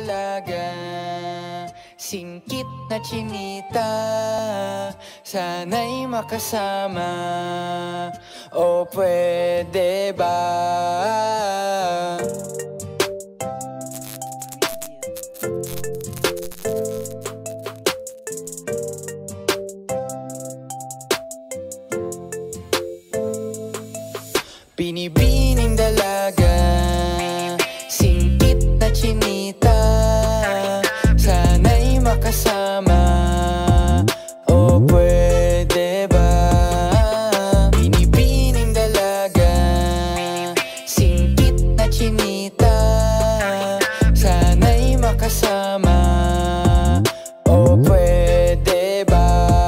dalaga, singkit na chinita, sana'y makasama, o pwede ba? Binibining dalaga, singkit na chinita, sana'y makasama, o pwede ba? Binibining dalaga, singkit na chinita, sana'y makasama, o pwede ba?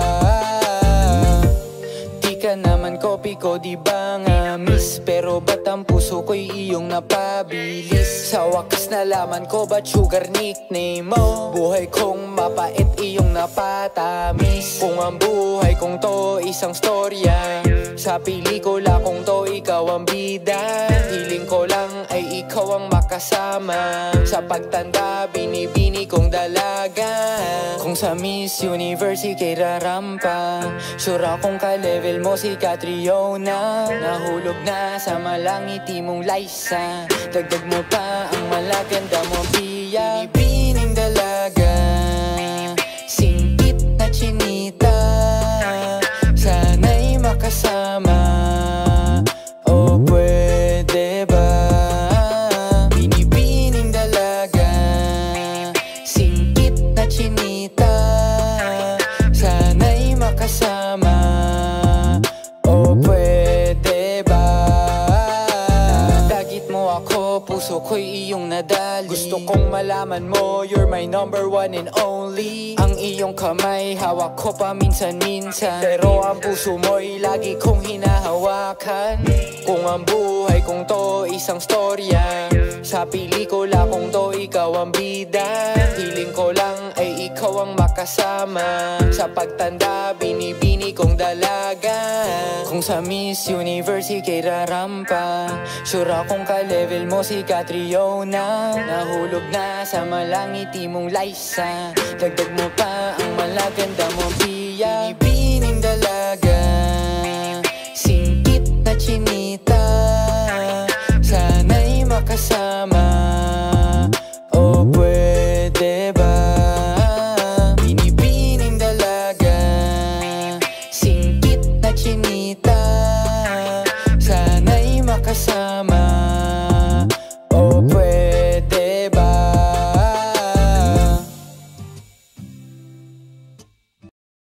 Di ka naman copy ko, di ba nga miss? Pero ba't ang puso ko'y iyong napabilis? Sa wakas nalaman ko ba't sugar nickname mo? Buhay kong mapait iyong napatamis. Kung ang buhay kong to isang storya, sa pelikula kong to ikaw ang bida. Hiling ko lang ay ikaw ang makasama, sa pagtanda binibini kong dalaga. Kung sa Miss Universe ika'y rarampa, sure akong ka-level mo si Catriona. Nahulog na sa malangiti mong Liza, dagdag mo pa ang malaganda mong Pia. Binibining dalaga, singkit na chinita, sana'y makasama, o pwede ba? Binibining dalaga, singkit na chinita, sana'y makasama, o pwede ba? Nadagit mo ako, puso ko'y iyong nadali. Gusto kong malaman mo, you're my number one and only. Ang iyong kamay, hawak ko paminsan-minsan, pero ang puso mo'y lagi kong hinahawakan. Kung ang buhay kong to isang storya, sa pelikula kong to ikaw ang bida. Hiling ko lang ay ikaw ang makasama, sa pagtanda binibini kong dalaga. Kung sa Miss Universe ika'y rarampa, sure akong ka-level mo si Catriona. Nahulog na sa malangiti mong Liza, dagdag mo pa ang malaganda mong Pia. Binibining dalaga, singkit na chinita,